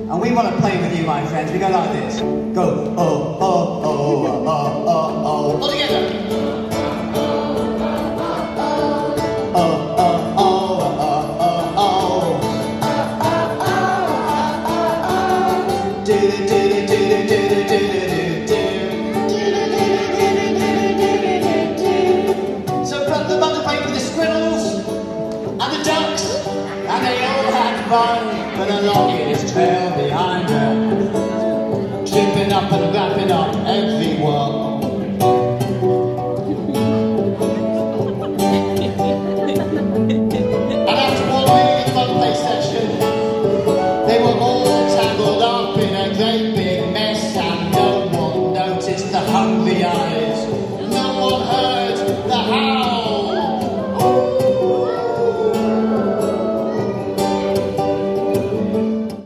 And we want to play with you, my friends. We go like this. Go, oh, oh, oh, oh, oh, oh. All together. Oh, oh, oh, oh, oh, oh. Do, do, do, do, do, do, do, do. So from the butterfly with the squirrels and the ducks, and they all had fun, but along in his trail behind her, tripping up and wrapping up every